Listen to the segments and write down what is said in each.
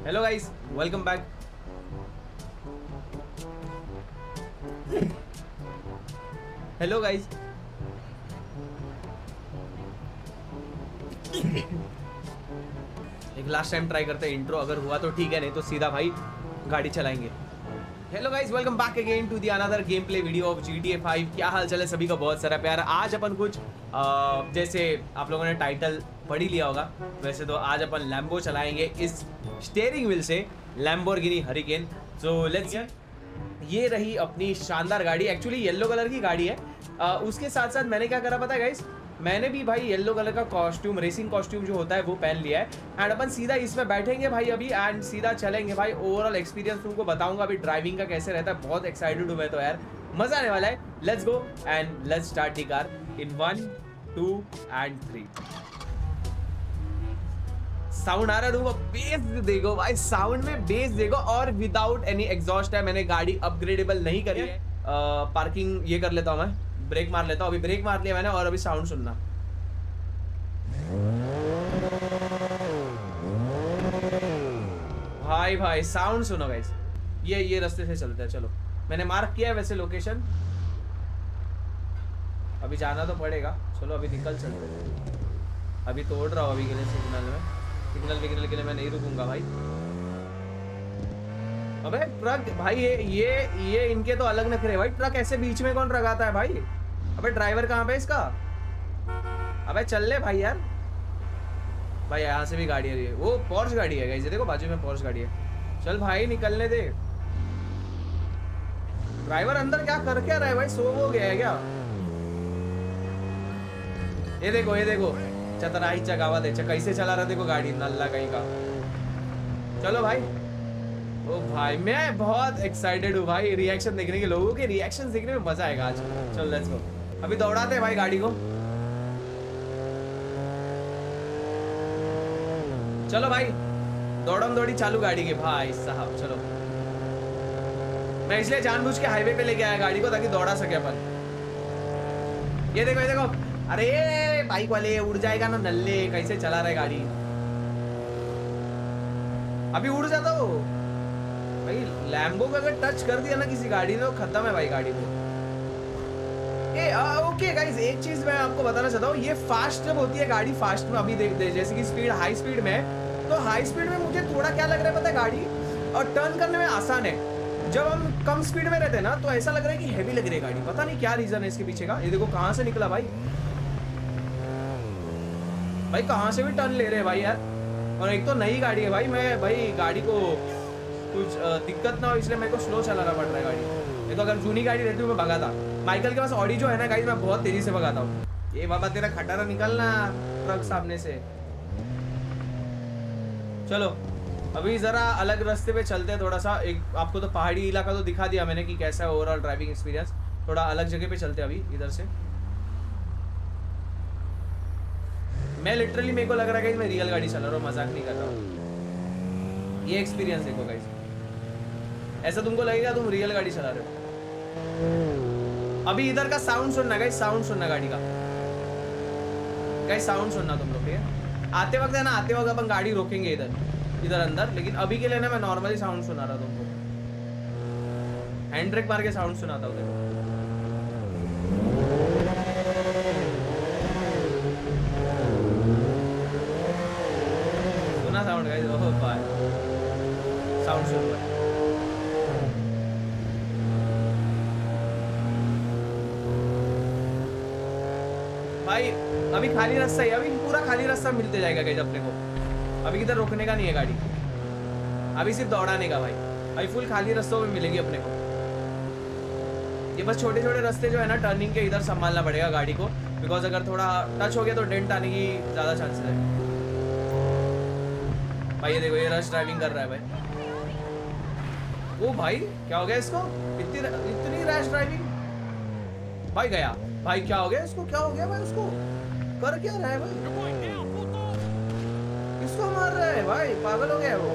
Hello guys, welcome back. Hello guys, एक last time try करते हैं इंट्रो, अगर हुआ तो ठीक है, नहीं तो सीधा भाई गाड़ी चलाएंगे। Hello guys, welcome back again to the another game play video of GTA 5। क्या हाल चाल है सभी का, बहुत सारा प्यार। आज अपन कुछ जैसे आप लोगों ने टाइटल पढ़ ही लिया होगा, वैसे तो आज अपन लैम्बो चलाएंगे इस स्टीयरिंग व्हील से, लैम्बोर्गिनी हरिकेन। सो लेट्स ये रही अपनी शानदार गाड़ी, एक्चुअली येलो कलर की गाड़ी है। उसके साथ साथ मैंने क्या करा पता है गाइस, मैंने भी भाई येलो कलर का कॉस्ट्यूम, रेसिंग कॉस्ट्यूम जो होता है वो पहन लिया है। एंड अपन सीधा इसमें बैठेंगे भाई अभी, एंड सीधा चलेंगे भाई। ओवरऑल एक्सपीरियंस तुमको बताऊंगा अभी ड्राइविंग का कैसे रहता है। बहुत एक्साइटेड हूँ मैं तो यार, मजा आने वाला है। Let's go and let's start the car in 1 2 and 3। Sound आ रहा है, बेस देखो भाई, साउंड में बेस देखो, और विदाउट एनी एग्जॉस्ट है। मैंने गाड़ी अपग्रेडेबल नहीं करी है। पार्किंग ये कर लेता हूँ, मैं ब्रेक मार लेता हूँ। अभी ब्रेक मार लिया मैंने, और अभी साउंड सुनना। भाई साउंड सुनो गाइस, ये रास्ते से चलते हैं। चलो, मैंने मार्क किया है वैसे लोकेशन, अभी जाना तो पड़ेगा। चलो अभी निकल चलते हैं। अभी तोड़ रहा हूँ अभी के लिए सिग्नल में, सिग्नल के लिए मैं नहीं रुकूंगा भाई। अबे ट्रक भाई, ये इनके तो अलग नखरे भाई। ट्रक ऐसे बीच में कौन लगाता है भाई? अबे ड्राइवर कहाँ पे इसका? अबे चल ले भाई यार। भाई यहाँ से भी गाड़ी है, वो पॉर्श गाड़ी है गाइस, ये देखो बाजू में पॉर्श गाड़ी है। चल भाई निकलने दे। ड्राइवर अंदर क्या कर क्या रहा है भाई, सो हो गया है क्या? ये देखो चतराई चगावत है, कैसे चला रहा देखो गाड़ी, नल्ला कहीं का। चलो भाई। ओ भाई मैं बहुत एक्साइटेड हूँ भाई, रिएक्शन देखने के, लोगों के रिएक्शन देखने में मजा आएगा आज। चलो लेट्स गो, अभी दौड़ाते हैं भाई गाड़ी को। चलो भाई, दौड़म दौड़ी चालू गाड़ी के भाई साहब। चलो, मैं इसलिए जानबूझ के हाईवे पे लेके आया गाड़ी को ताकि दौड़ा सके अपन। ये देखो, अरे बाइक वाले उड़ जाएगा ना नल्ले, कैसे चला रहा है गाड़ी। अभी उड़ जाता हो भाई। लैम्बो का अगर टच कर दिया ना किसी गाड़ी ने तो खत्म है भाई गाड़ी को। ओके गाइस, एक चीज मैं आपको बताना चाहता हूँ, ये फास्ट जब होती है गाड़ी, फास्ट में अभी देख जैसे कि स्पीड हाई स्पीड में, तो हाई स्पीड में मुझे थोड़ा क्या लग रहा है पता है, गाड़ी और टर्न करने में आसान है। जब हम कम स्पीड में रहते हैं ना तो ऐसा लग रहा है कि हैवी लग रही है गाड़ी, पता नहीं क्या रीजन है इसके पीछे का। ये देखो कहाँ से निकला भाई कहाँ से भी टर्न ले रहे हैं भाई यार। और एक तो नई गाड़ी है भाई, मैं भाई गाड़ी को कुछ दिक्कत ना हो इसलिए मेरे को स्लो चलाना पड़ रहा है गाड़ी। नहीं तो अगर जूनी गाड़ी रहती हूँ मैं भगाता। माइकल के पास ऑडी जो है ना गाइस, मैं बहुत तेजी से भगाता हूँ। ये बाबा तेरा खटारा निकलना ट्रक सामने से। चलो अभी जरा अलग रास्ते पे चलते हैं थोड़ा सा। एक आपको तो पहाड़ी इलाका तो दिखा दिया मैंने कि कैसा है ओवरऑल ड्राइविंग एक्सपीरियंस। थोड़ा अलग जगह पे चलते हैं अभी इधर से। मैं लिटरली, मेरे को लग रहा है कि मैं रियल गाड़ी चला रहा हूँ, मजाक नहीं कर रहा हूँ। ये एक्सपीरियंस देखो गाइस, ऐसा तुमको लगेगा तुम रियल गाड़ी चला रहे हो। अभी इधर का साउंड सुनना गाइस, साउंड सुनना गाड़ी का गाइस, साउंड सुनना तुम लोग, ठीक है? आते वक्त है ना, आते वक्त अपन गाड़ी रोकेंगे इधर अंदर, लेकिन अभी के लिए ना मैं नॉर्मली साउंड सुना रहा तुमको। हैंड ब्रेक मार के साउंड सुनाता हूँ देखो। सुना साउंड गाइस? ओह भाई साउंड सुन रहा है भाई। अभी खाली रास्ता है, अभी पूरा खाली रास्ता मिलते जाएगा गाइस अपने को। अभी किधर रोकने का नहीं है गाड़ी, अभी सिर्फ दौड़ाने का भाई। अभी फुल खाली रास्तों में मिलेगी अपने को। ये बस छोटे छोटे रास्ते जो है ना टर्निंग के, इधर संभालना पड़ेगा गाड़ी को, बिकॉज अगर थोड़ा टच हो गया तो डेंट आने की ज़्यादा चांसेस है भाई। ये देखो ये रश ड्राइविंग कर रहा है भाई। ओ भाई क्या हो गया इसको, इतनी रैश ड्राइविंग भाई। गया भाई, क्या हो गया इसको, क्या हो गया भाई? उसको कर क्या रहा है भाई? किसको मार रहा है भाई? पागल हो गया है वो।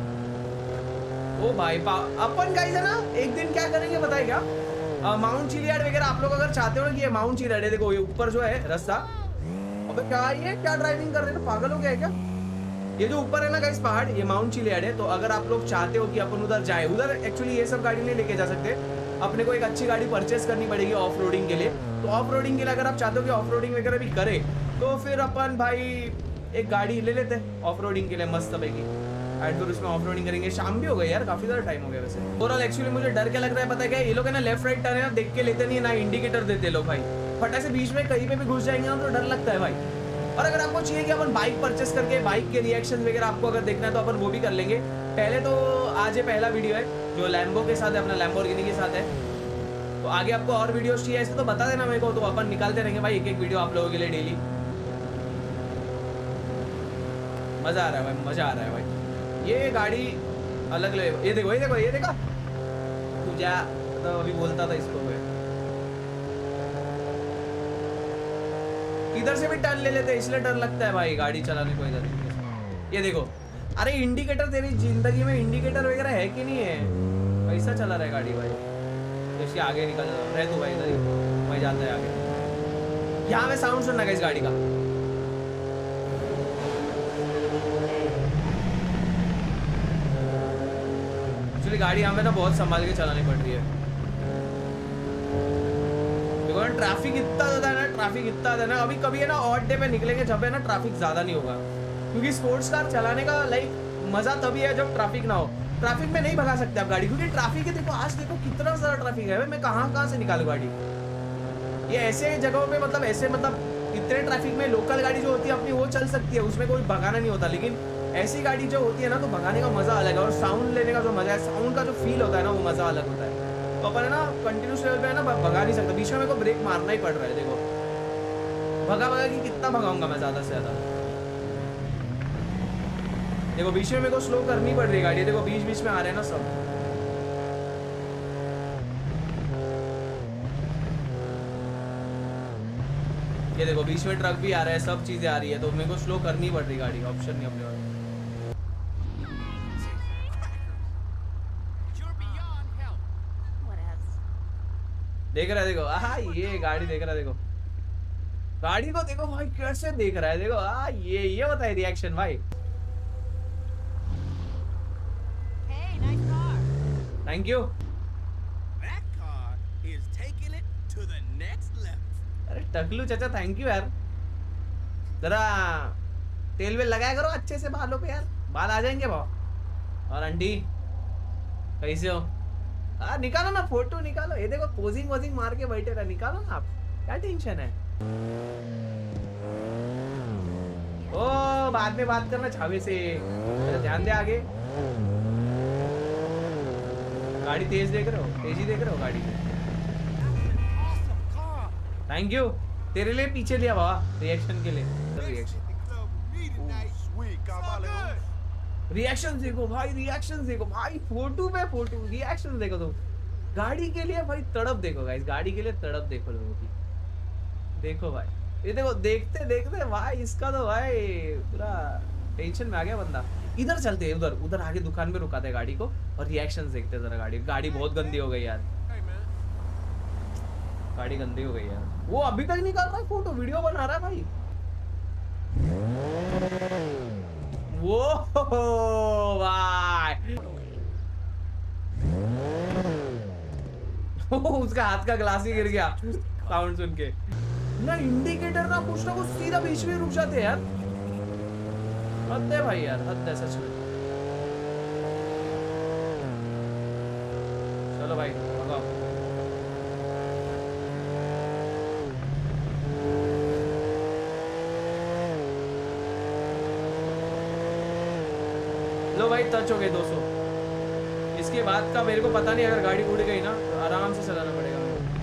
ओ भाई अपन गाइस है ना, एक दिन क्या करेंगे बताइए क्या, माउंट चिलियाड वगैरह आप लोग अगर चाहते हो ना कि ये माउंट चिलियाड है, देखो ये ऊपर जो है रास्ता। अबे क्या ये क्या ड्राइविंग कर रहे हो, पागल हो गया है क्या? ये जो ऊपर है ना गाइस पहाड़, ये माउंट चिलियाड है। तो अगर आप लोग चाहते हो कि अपन उधर जाए, उधर एक्चुअली ये सब गाड़ी नहीं लेके जा सकते, अपने को एक अच्छी गाड़ी परचेस करनी पड़ेगी ऑफ रोडिंग के लिए। तो ऑफ रोडिंग के लिए अगर आप चाहते हो कि ऑफ रोडिंग वगैरह भी करे, तो फिर अपन भाई एक गाड़ी ले लेते हैं ऑफ रोडिंग के लिए मस्त तबेगी, एंड फिर उसमें ऑफ रोडिंग करेंगे। शाम भी हो गई यार, काफी ज्यादा टाइम हो गया वैसे। ओवरऑल एक्चुअली मुझे डर क्या लग रहा है पता है क्या, ये लोग है ना लेफ्ट राइट टर्न है ना देख के लेते नहीं है, ना इंडिकेटर देते लोग भाई, फटा से बीच में कहीं पे भी घुस जाएंगे ना तो डर लगता है भाई। और अगर आपको चाहिए कि अपन बाइक परचेस करके बाइक के रिएक्शन वगैरह आपको अगर देखना है तो अपन वो भी कर लेंगे। पहले तो आज ये पहला वीडियो है जो लैम्बो के साथ है, अपना लैम्बोर्गिनी के साथ है। तो आगे आपको और वीडियोस चाहिए ऐसे तो बता देना मेरे को, तो अपन निकालते रहेंगे भाई एक एक वीडियो आप लोगों के लिए डेली। मजा आ रहा है भाई, मजा आ रहा है भाई। ये गाड़ी अलग ले, ये देखो ये देखो ये देखा तू जा, तो अभी बोलता था इसको मैं इधर से भी टर्न ले लेते, इसलिए डर लगता है भाई गाड़ी चलाने को इधर। ये देखो, अरे इंडिकेटर, तेरी जिंदगी में इंडिकेटर वगैरह है कि नहीं है? कैसा चला रहा है गाड़ी भाई, जैसे आगे निकल रहे तू भाई, इधर ही मैं जाता है आगे। यहाँ में साउंड सुनना है इस गाड़ी का, एक्चुअली गाड़ी यहाँ में ना बहुत संभाल के चलानी पड़ रही है। ट्रैफिक इतना ज्यादा है ना, ट्रैफिक इतना ज्यादा है ना। अभी कभी है ना ऑड डे पे निकलेंगे जब है ना ट्रैफिक ज्यादा नहीं होगा, क्योंकि स्पोर्ट्स कार चलाने का लाइक मजा तभी है जब ट्रैफिक ना हो। ट्रैफिक में नहीं भगा सकते आप गाड़ी, क्योंकि ट्रैफिक है। देखो आज देखो कितना सारा ट्रैफिक है, मैं कहाँ से निकालूं गाड़ी। ये ऐसे जगहों पे मतलब ऐसे मतलब इतने ट्रैफिक में लोकल गाड़ी जो होती है अपनी वो चल सकती है, उसमें कोई भगाना नहीं होता। लेकिन ऐसी गाड़ी जो होती है ना तो भगाने का मजा अलग है, और साउंड लेने का जो मजा है, साउंड का जो फील होता है ना वो मजा अलग होता है। तो अपन है ना कंटिन्यूस लेवल पे है ना भगा नहीं सकता, बीच में मेरे को ब्रेक मारना ही पड़ रहा है। देखो भगा कि कितना भगाऊंगा मैं ज्यादा से ज्यादा। देखो बीच में मेरे को स्लो करनी पड़ रही है गाड़ी, देखो बीच बीच में आ रहे हैं ना सब। ये देखो बीच में ट्रक भी आ रहा है, सब चीजें आ रही है, तो मेरे को स्लो करनी पड़ रही गाड़ी, ऑप्शन नहीं अपने पास। देख रहा है देखो, आहा ये गाड़ी देख रहा है, देखो गाड़ी को देखो भाई कैसे देख रहा है, देखो ये बताए रिएक्शन भाई। Thank you. अरे टकलू चाचा थैंक यू यार, जरा तेल वेल लगाया करो अच्छे से बालों पे यार, बाल आ जाएंगे भाव। और आंटी कैसे हो? निकालो ना फोटो निकालो, ये देखो पोजिंग वोजिंग मार के बैठे रहा, निकालो ना आप, क्या टेंशन है? ओ बाद में बात करना छावे से, ध्यान दे आगे। गाड़ी तेज देख रहे हो, तेजी देख रहे हो गाड़ी में। थैंक यू, तेरे लिए पीछे लिया बाबा रिएक्शन के लिए। रिएक्शन देखो भाई, रिएक्शन देखो भाई, फोटो पे फोटो, रिएक्शन देखो तुम गाड़ी के लिए भाई, तड़प देखो गाइस, गाड़ी के लिए तड़प देखो लोगों की। देखो भाई ये देखो, देखते देखते भाई इसका तो भाई पूरा टेंशन में आ गया बंदा। इधर चलते हैं, उधर उधर आगे दुकान पे रुकाते हैं गाड़ी को और रिएक्शन देखते हैं जरा। गाड़ी बहुत गंदी हो गई यार, गाड़ी गंदी हो गई यार। वो अभी तक निकाल रहा है फोटो, वीडियो बना रहा है भाई। वो भाई उसका हाथ का ग्लास ही गिर गया साउंड सुन के। ना इंडिकेटर ना कुछ सीधा बीच में रुक जाते हैं यार, हद है भाई यार, हद है सच में। चलो भाई भगाओ। लो भाई टच हो गए 200। इसके बाद का मेरे को पता नहीं, अगर गाड़ी उड़ गई ना तो आराम से चलाना पड़ेगा।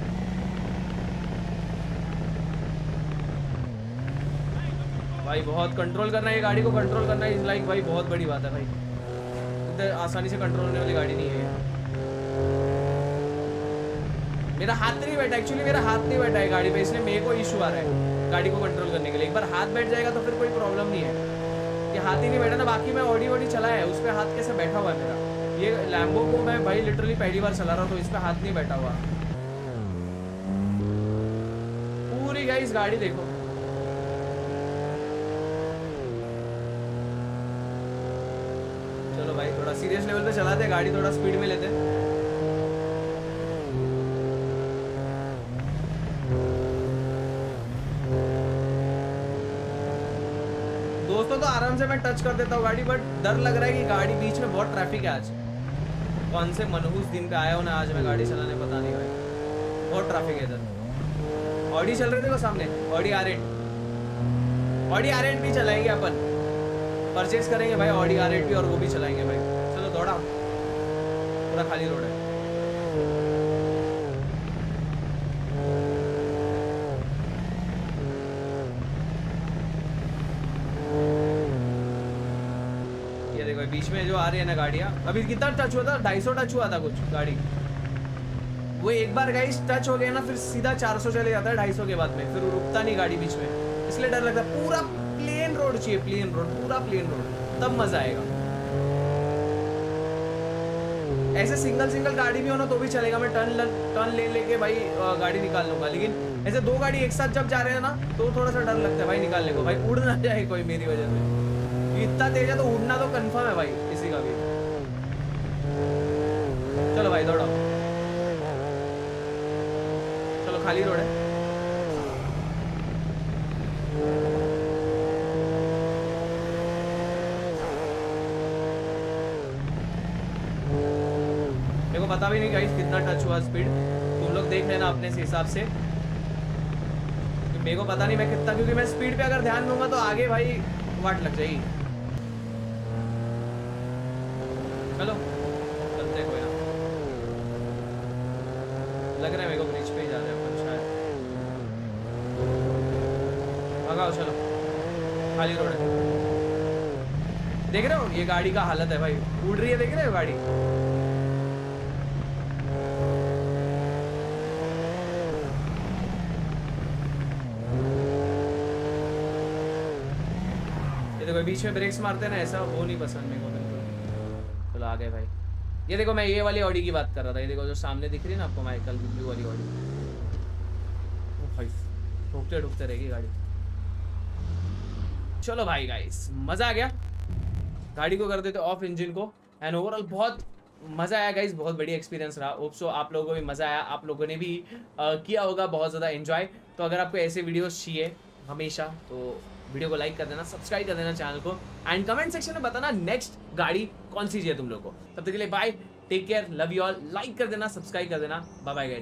भाई बहुत कंट्रोल करना है, ये गाड़ी को कंट्रोल करना है इज लाइक भाई बहुत बड़ी बात है भाई, इतने आसानी से कंट्रोल होने वाली गाड़ी नहीं है। मेरा हाथ नहीं बैठा, एक्चुअली मेरा हाथ नहीं बैठा है गाड़ी पे, इसलिए मेरे को इशू आ रहा है गाड़ी को कंट्रोल करने के लिए। एक बार हाथ बैठ जाएगा तो फिर कोई प्रॉब्लम नहीं है। ये हाथ ही नहीं बैठा ना, बाकी मैं ऑडी वॉडी चलाया है, उस पर हाथ कैसे बैठा हुआ है मेरा। ये लैम्बो को मैं भाई लिटरली पहली बार चला रहा हूँ, तो इस पर हाथ नहीं बैठा हुआ। पूरी गाइस गाड़ी देखो, चलो भाई थोड़ा सीरियस लेवल पे चलाते हैं गाड़ी, थोड़ा स्पीड में लेते हैं। दोस्तों तो आराम से मैं टच कर देता हूँ गाड़ी, बट डर लग रहा है कि गाड़ी बीच में बहुत ट्रैफिक है आज। कौन से मनहूस दिन पे आया हूँ ना आज मैं गाड़ी चलाने, पता नहीं भाई, बहुत ट्रैफिक है इधर। ऑडी चल रही थी वो सामने, ऑडी R8, ऑडी R8 भी चलाएंगे अपन, परचेज करेंगे भाई ऑडी R8 भी, और वो भी चलाएंगे भाई। चलो दौड़ा, पूरा खाली रोड है। ये देखो बीच में जो आ रही है ना गाड़ियाँ, अभी कितना टच हुआ था, 250 टच हुआ था कुछ गाड़ी, वो एक बार गाइस टच हो गया ना फिर सीधा 400 चले जाता है 250 के बाद में, फिर रुकता नहीं गाड़ी बीच में, इसलिए डर लगता है। पूरा प्लेन रोड चाहिए, प्लेन रोड, पूरा प्लेन रोड, तब मजा आएगा। ऐसे सिंगल गाड़ी भी हो ना तो भी चलेगा, मैं टर्न ले लेके भाई गाड़ी निकाल लूंगा, लेकिन ऐसे दो गाड़ी एक साथ जब जा रहे हैं ना तो थोड़ा सा डर लगता है भाई निकालने को, भाई उड़ ना जाए कोई मेरी वजह से। इतना तेज है तो उड़ना तो कंफर्म है भाई किसी का भी। चलो भाई दौड़ाओ, चलो खाली रोड है। मेरे को पता भी नहीं गाइस कितना टच हुआ स्पीड, तुम लोग देख लेना अपने हिसाब से, मेरे को पता नहीं मैं कितना, क्योंकि मैं स्पीड पे अगर ध्यान दूंगा तो आगे भाई वाट लग जाएगी। चलो चलते कोई ना, लग रहा है मेरे को ब्रिज पे ही जा रहे हैं अपन शायद, भगाओ चलो, खाली रोड है। देख रहे हो ये गाड़ी का हालत है भाई, उड़ रही है, देख रहे हो गाड़ी। ये देखो बीच में ब्रेक्स मारते हैं ना, ऐसा वो नहीं पसंद मेरे को बिल्कुल। चलो आ गए भाई। ये देखो मैं ये वाली ऑडी की बात कर रहा था, ये देखो जो सामने दिख रही है ना आपको माइकल ब्लू वाली ऑडी, ओ भाई ठोकते ठोकते रहेगी गाड़ी। चलो भाई गाइस मजा आ गया, गाड़ी को कर देते ऑफ इंजन को, एंड ओवरऑल बहुत मजा आया गाइस, बहुत बढ़िया एक्सपीरियंस रहा। होप सो आप लोगों को भी मजा आया, आप लोगों ने भी किया होगा बहुत ज़्यादा एंजॉय। तो अगर आपको ऐसे वीडियोस चाहिए हमेशा तो वीडियो को लाइक कर देना, सब्सक्राइब कर देना चैनल को, एंड कमेंट सेक्शन में बताना नेक्स्ट गाड़ी कौन सी चाहिए तुम लोग को। तब तक के लिए bye, take care, love you all, like कर देना, सब्सक्राइब कर देना, बाय बाय गाइस।